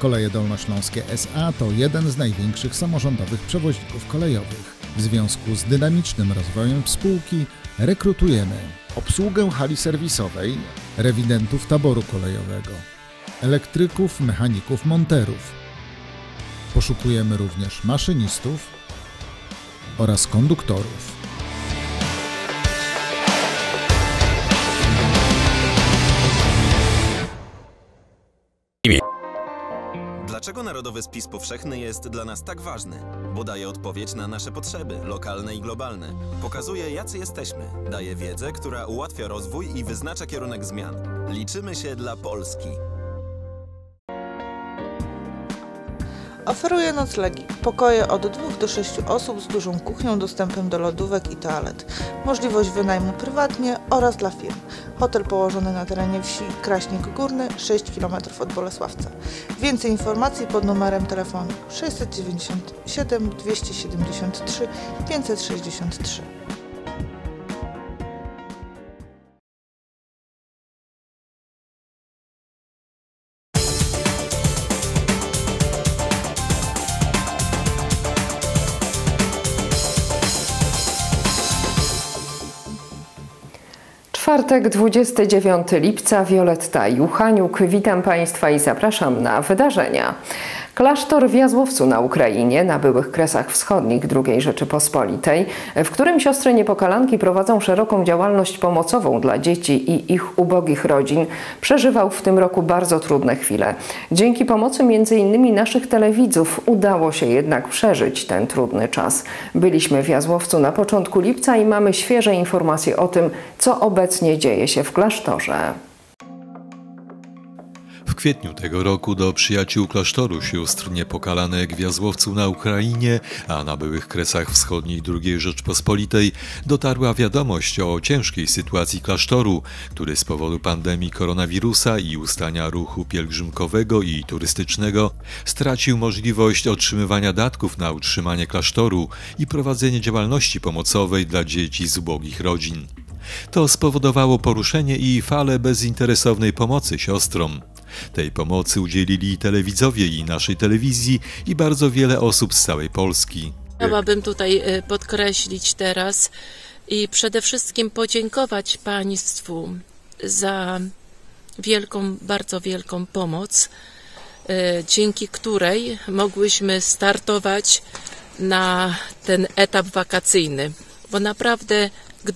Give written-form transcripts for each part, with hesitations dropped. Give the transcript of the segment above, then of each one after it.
Koleje Dolnośląskie S.A. to jeden z największych samorządowych przewoźników kolejowych. W związku z dynamicznym rozwojem spółki rekrutujemy obsługę hali serwisowej, rewidentów taboru kolejowego, elektryków, mechaników, monterów. Poszukujemy również maszynistów oraz konduktorów. Dlaczego Narodowy Spis Powszechny jest dla nas tak ważny? Bo daje odpowiedź na nasze potrzeby, lokalne i globalne. Pokazuje, jacy jesteśmy. Daje wiedzę, która ułatwia rozwój i wyznacza kierunek zmian. Liczymy się dla Polski. Oferuje noclegi, pokoje od 2 do 6 osób z dużą kuchnią, dostępem do lodówek i toalet, możliwość wynajmu prywatnie oraz dla firm. Hotel położony na terenie wsi Kraśnik Górny, 6 km od Bolesławca. Więcej informacji pod numerem telefonu 697 273 563. Czwartek, 29 lipca, Wioletta Juchaniuk. Witam Państwa i zapraszam na wydarzenia. Klasztor w Jazłowcu na Ukrainie, na byłych Kresach Wschodnich II Rzeczypospolitej, w którym siostry niepokalanki prowadzą szeroką działalność pomocową dla dzieci i ich ubogich rodzin, przeżywał w tym roku bardzo trudne chwile. Dzięki pomocy m.in. naszych telewidzów udało się jednak przeżyć ten trudny czas. Byliśmy w Jazłowcu na początku lipca i mamy świeże informacje o tym, co obecnie dzieje się w klasztorze. W kwietniu tego roku do przyjaciół klasztoru sióstr niepokalanek w Jazłowcu na Ukrainie, a na byłych Kresach Wschodnich II Rzeczpospolitej dotarła wiadomość o ciężkiej sytuacji klasztoru, który z powodu pandemii koronawirusa i ustania ruchu pielgrzymkowego i turystycznego stracił możliwość otrzymywania datków na utrzymanie klasztoru i prowadzenie działalności pomocowej dla dzieci z ubogich rodzin. To spowodowało poruszenie i falę bezinteresownej pomocy siostrom. Tej pomocy udzielili telewidzowie i naszej telewizji i bardzo wiele osób z całej Polski. Chciałabym tutaj podkreślić teraz i przede wszystkim podziękować Państwu za wielką, bardzo wielką pomoc, dzięki której mogłyśmy startować na ten etap wakacyjny. Bo naprawdę,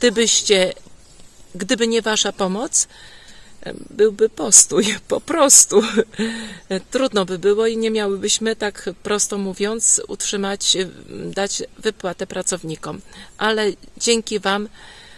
gdyby nie Wasza pomoc, byłby postój, po prostu. Trudno by było i nie miałybyśmy, tak prosto mówiąc, dać wypłatę pracownikom. Ale dzięki Wam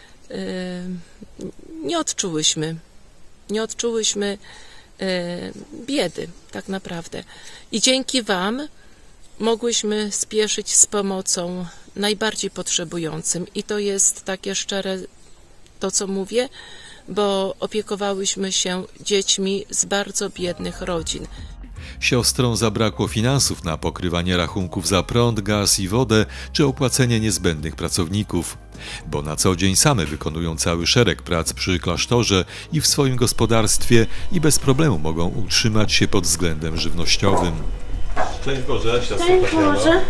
nie odczułyśmy biedy, tak naprawdę. I dzięki Wam mogłyśmy spieszyć z pomocą najbardziej potrzebującym. I to jest takie szczere to, co mówię, bo opiekowałyśmy się dziećmi z bardzo biednych rodzin. Siostrom zabrakło finansów na pokrywanie rachunków za prąd, gaz i wodę, czy opłacenie niezbędnych pracowników, bo na co dzień same wykonują cały szereg prac przy klasztorze i w swoim gospodarstwie i bez problemu mogą utrzymać się pod względem żywnościowym. Szczęść Boże, siostro Tatiano.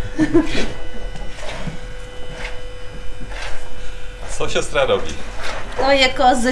Co siostra robi? Doje kozy.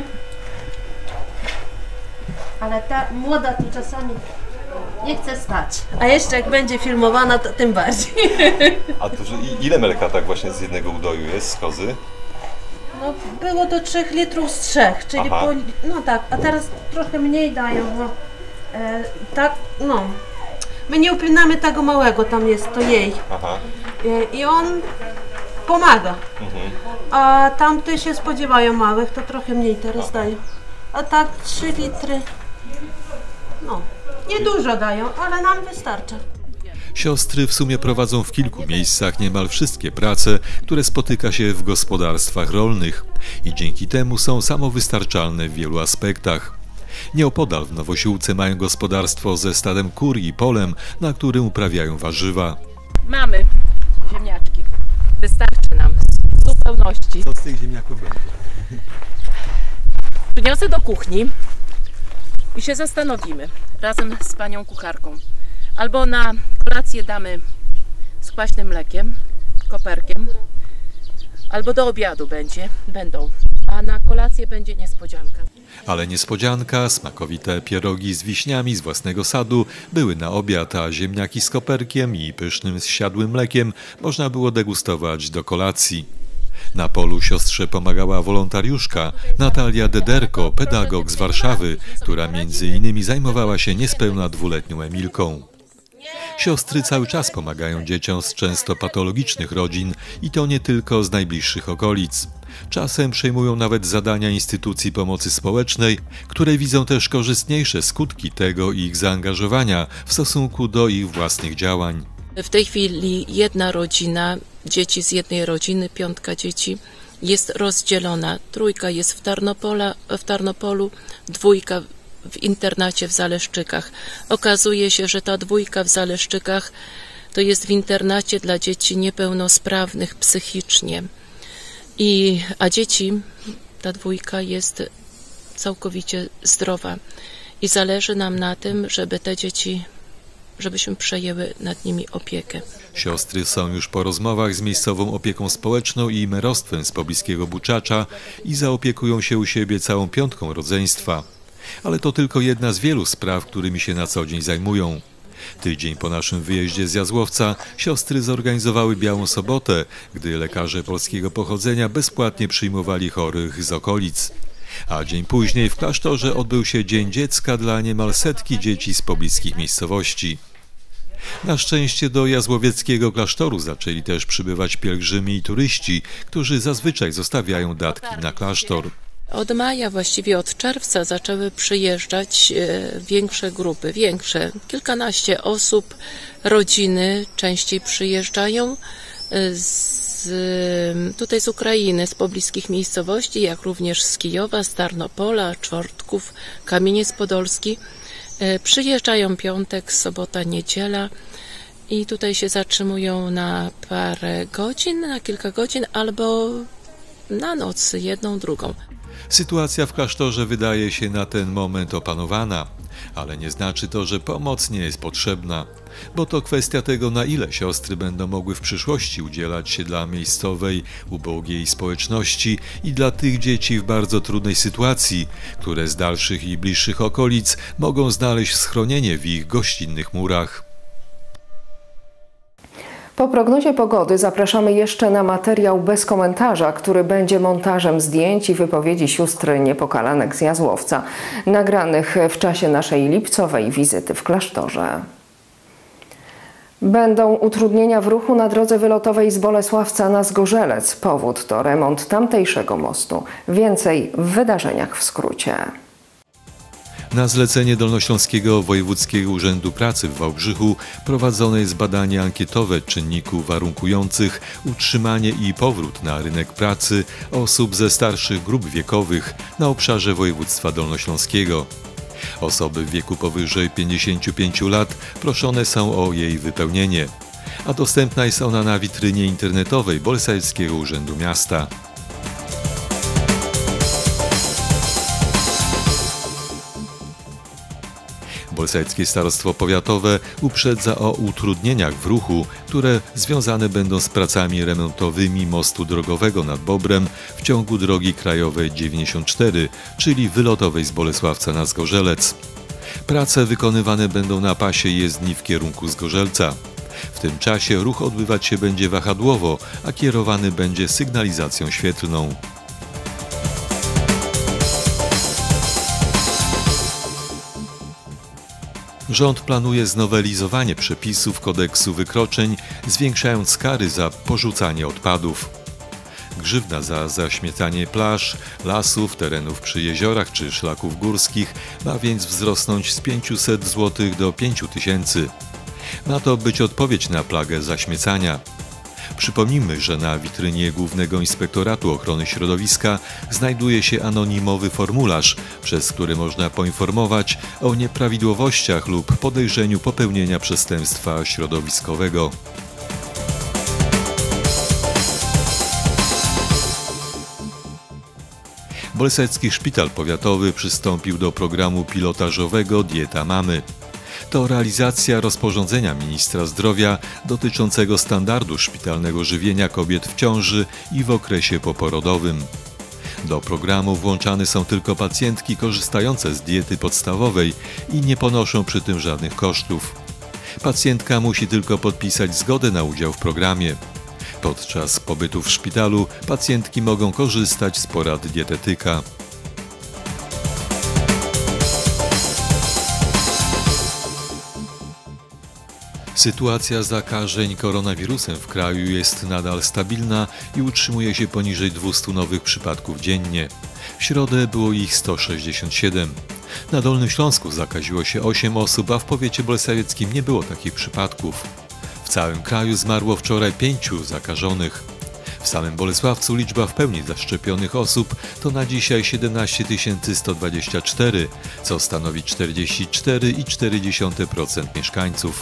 Ale ta młoda tu czasami nie chce stać. A jeszcze jak będzie filmowana, to tym bardziej. A to ile mleka tak właśnie z jednego udoju jest z kozy? No było do 3 litrów z 3, czyli no tak, a teraz trochę mniej dają, bo tak, no. My nie upinamy tego małego, tam jest to jej. I on pomaga. A tamte się spodziewają małych, to trochę mniej teraz dają. A tak 3 litry, no, niedużo dają, ale nam wystarcza. Siostry w sumie prowadzą w kilku miejscach niemal wszystkie prace, które spotyka się w gospodarstwach rolnych i dzięki temu są samowystarczalne w wielu aspektach. Nieopodal w Nowosiłce mają gospodarstwo ze stadem kur i polem, na którym uprawiają warzywa. Mamy ziemniaczki. Wystarczy nam w zupełności. Co z tych ziemniaków będzie? Przyniosę do kuchni i się zastanowimy. razem z panią kucharką. Albo na kolację damy z kwaśnym mlekiem, koperkiem, albo do obiadu będą, a na kolację będzie niespodzianka. Ale niespodzianka, smakowite pierogi z wiśniami z własnego sadu były na obiad, a ziemniaki z koperkiem i pysznym zsiadłym mlekiem można było degustować do kolacji. Na polu siostrze pomagała wolontariuszka Natalia Dederko, pedagog z Warszawy, która między innymi zajmowała się niespełna 2-letnią Emilką. Siostry cały czas pomagają dzieciom z często patologicznych rodzin i to nie tylko z najbliższych okolic. Czasem przejmują nawet zadania instytucji pomocy społecznej, które widzą też korzystniejsze skutki tego ich zaangażowania w stosunku do ich własnych działań. W tej chwili jedna rodzina, dzieci z jednej rodziny, 5 dzieci, jest rozdzielona. 3 jest w Tarnopolu, 2 w internacie w Zaleszczykach. Okazuje się, że ta 2 w Zaleszczykach to jest w internacie dla dzieci niepełnosprawnych psychicznie. A dzieci, ta 2 jest całkowicie zdrowa i zależy nam na tym, żeby te dzieci, żebyśmy przejęły nad nimi opiekę. Siostry są już po rozmowach z miejscową opieką społeczną i merostwem z pobliskiego Buczacza i zaopiekują się u siebie całą 5 rodzeństwa. Ale to tylko jedna z wielu spraw, którymi się na co dzień zajmują. Tydzień po naszym wyjeździe z Jazłowca siostry zorganizowały Białą Sobotę, gdy lekarze polskiego pochodzenia bezpłatnie przyjmowali chorych z okolic. A dzień później w klasztorze odbył się Dzień Dziecka dla niemal 100 dzieci z pobliskich miejscowości. Na szczęście do jazłowieckiego klasztoru zaczęli też przybywać pielgrzymi i turyści, którzy zazwyczaj zostawiają datki na klasztor. Od maja, właściwie od czerwca zaczęły przyjeżdżać większe grupy, kilkanaście osób, rodziny częściej przyjeżdżają tutaj z Ukrainy, z pobliskich miejscowości, jak również z Kijowa, z Tarnopola, Czwortków, Kamieniec Podolski. Przyjeżdżają piątek, sobota, niedziela i tutaj się zatrzymują na parę godzin, na kilka godzin albo na noc, 1, 2. Sytuacja w klasztorze wydaje się na ten moment opanowana, ale nie znaczy to, że pomoc nie jest potrzebna, bo to kwestia tego, na ile siostry będą mogły w przyszłości udzielać się dla miejscowej, ubogiej społeczności i dla tych dzieci w bardzo trudnej sytuacji, które z dalszych i bliższych okolic mogą znaleźć schronienie w ich gościnnych murach. Po prognozie pogody zapraszamy jeszcze na materiał bez komentarza, który będzie montażem zdjęć i wypowiedzi sióstr Niepokalanek z Jazłowca, nagranych w czasie naszej lipcowej wizyty w klasztorze. Będą utrudnienia w ruchu na drodze wylotowej z Bolesławca na Zgorzelec. Powód to remont tamtejszego mostu. Więcej w wydarzeniach w skrócie. Na zlecenie Dolnośląskiego Wojewódzkiego Urzędu Pracy w Wałbrzychu prowadzone jest badanie ankietowe czynników warunkujących utrzymanie i powrót na rynek pracy osób ze starszych grup wiekowych na obszarze województwa dolnośląskiego. Osoby w wieku powyżej 55 lat proszone są o jej wypełnienie, a dostępna jest ona na witrynie internetowej Bolesławskiego Urzędu Miasta. Bolesławskie Starostwo Powiatowe uprzedza o utrudnieniach w ruchu, które związane będą z pracami remontowymi mostu drogowego nad Bobrem w ciągu drogi krajowej 94, czyli wylotowej z Bolesławca na Zgorzelec. Prace wykonywane będą na pasie jezdni w kierunku Zgorzelca. W tym czasie ruch odbywać się będzie wahadłowo, a kierowany będzie sygnalizacją świetlną. Rząd planuje znowelizowanie przepisów kodeksu wykroczeń, zwiększając kary za porzucanie odpadów. Grzywna za zaśmiecanie plaż, lasów, terenów przy jeziorach czy szlaków górskich ma więc wzrosnąć z 500 zł do 5000. Ma to być odpowiedź na plagę zaśmiecania. Przypomnijmy, że na witrynie Głównego Inspektoratu Ochrony Środowiska znajduje się anonimowy formularz, przez który można poinformować o nieprawidłowościach lub podejrzeniu popełnienia przestępstwa środowiskowego. Bolesławski Szpital Powiatowy przystąpił do programu pilotażowego Dieta Mamy. to realizacja rozporządzenia ministra zdrowia dotyczącego standardu szpitalnego żywienia kobiet w ciąży i w okresie poporodowym. Do programu włączane są tylko pacjentki korzystające z diety podstawowej i nie ponoszą przy tym żadnych kosztów. Pacjentka musi tylko podpisać zgodę na udział w programie. Podczas pobytu w szpitalu pacjentki mogą korzystać z porad dietetyka. Sytuacja zakażeń koronawirusem w kraju jest nadal stabilna i utrzymuje się poniżej 200 nowych przypadków dziennie. W środę było ich 167. Na Dolnym Śląsku zakaziło się 8 osób, a w powiecie bolesławieckim nie było takich przypadków. W całym kraju zmarło wczoraj 5 zakażonych. W samym Bolesławcu liczba w pełni zaszczepionych osób to na dzisiaj 17 124, co stanowi 44,4% mieszkańców.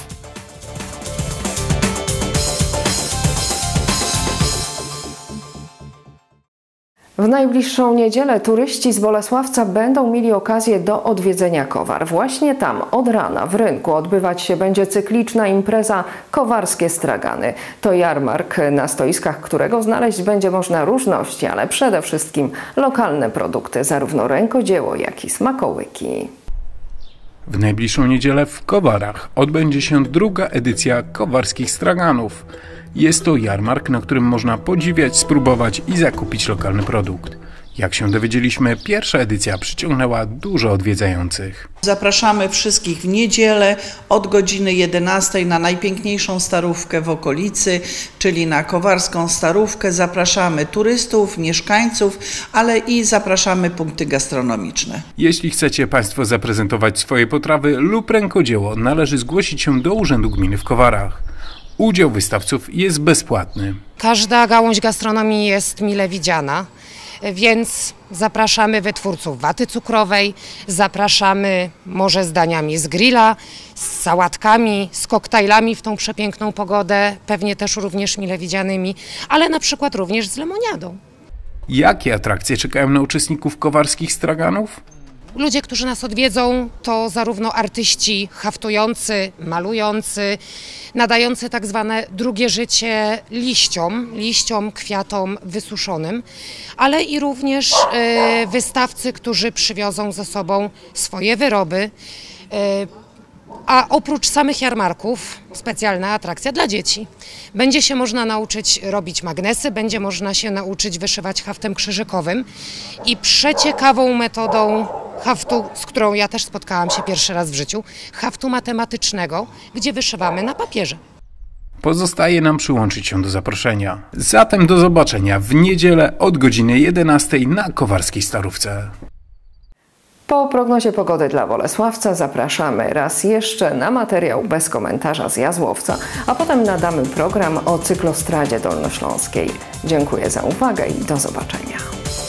W najbliższą niedzielę turyści z Bolesławca będą mieli okazję do odwiedzenia Kowar. Właśnie tam od rana w rynku odbywać się będzie cykliczna impreza Kowarskie Stragany. To jarmark, na stoiskach którego znaleźć będzie można różności, ale przede wszystkim lokalne produkty, zarówno rękodzieło, jak i smakołyki. W najbliższą niedzielę w Kowarach odbędzie się druga edycja Kowarskich Straganów. Jest to jarmark, na którym można podziwiać, spróbować i zakupić lokalny produkt. Jak się dowiedzieliśmy, pierwsza edycja przyciągnęła dużo odwiedzających. Zapraszamy wszystkich w niedzielę od godziny 11 na najpiękniejszą starówkę w okolicy, czyli na Kowarską Starówkę. Zapraszamy turystów, mieszkańców, ale i zapraszamy punkty gastronomiczne. Jeśli chcecie Państwo zaprezentować swoje potrawy lub rękodzieło, należy zgłosić się do Urzędu Gminy w Kowarach. Udział wystawców jest bezpłatny. Każda gałąź gastronomii jest mile widziana, więc zapraszamy wytwórców waty cukrowej, zapraszamy może z daniami z grilla, z sałatkami, z koktajlami w tą przepiękną pogodę, pewnie też również mile widzianymi, ale na przykład również z lemoniadą. Jakie atrakcje czekają na uczestników Kowarskich Straganów? Ludzie, którzy nas odwiedzą, to zarówno artyści haftujący, malujący, nadający tak zwane drugie życie liściom, kwiatom wysuszonym, ale i również wystawcy, którzy przywiozą ze sobą swoje wyroby. A oprócz samych jarmarków, specjalna atrakcja dla dzieci. Będzie się można nauczyć robić magnesy, będzie można się nauczyć wyszywać haftem krzyżykowym i przeciekawą metodą haftu, z którą ja też spotkałam się pierwszy raz w życiu, haftu matematycznego, gdzie wyszywamy na papierze. Pozostaje nam przyłączyć się do zaproszenia. Zatem do zobaczenia w niedzielę od godziny 11 na Kowarskiej Starówce. Po prognozie pogody dla Bolesławca zapraszamy raz jeszcze na materiał bez komentarza z Jazłowca, a potem nadamy program o cyklostradzie dolnośląskiej. Dziękuję za uwagę i do zobaczenia.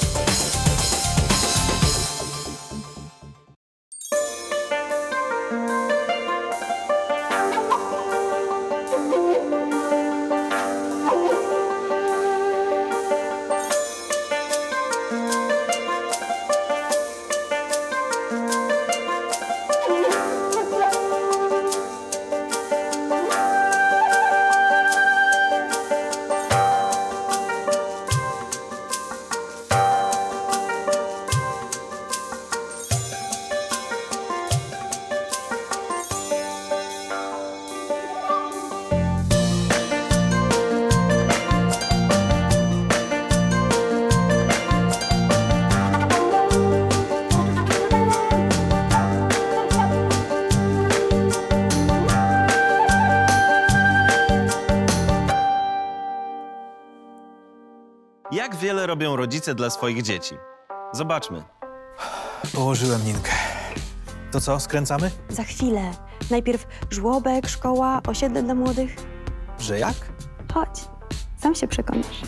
Jak wiele robią rodzice dla swoich dzieci? Zobaczmy. Położyłem Ninkę. To co, skręcamy? Za chwilę. Najpierw żłobek, szkoła, osiedle dla młodych. Że jak? Chodź, sam się przekonasz.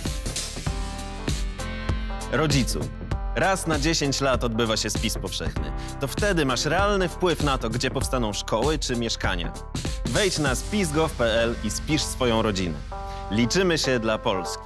Rodzicu. Raz na 10 lat odbywa się spis powszechny. To wtedy masz realny wpływ na to, gdzie powstaną szkoły czy mieszkania. Wejdź na spis.gov.pl i spisz swoją rodzinę. Liczymy się dla Polski.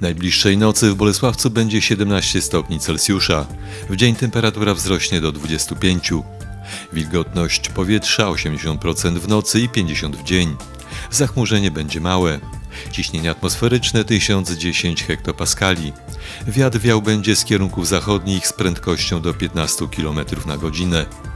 Najbliższej nocy w Bolesławcu będzie 17 stopni Celsjusza. W dzień temperatura wzrośnie do 25. Wilgotność powietrza 80% w nocy i 50% w dzień. Zachmurzenie będzie małe. Ciśnienie atmosferyczne 1010 hektopaskali. Wiatr wiał będzie z kierunków zachodnich z prędkością do 15 km na godzinę.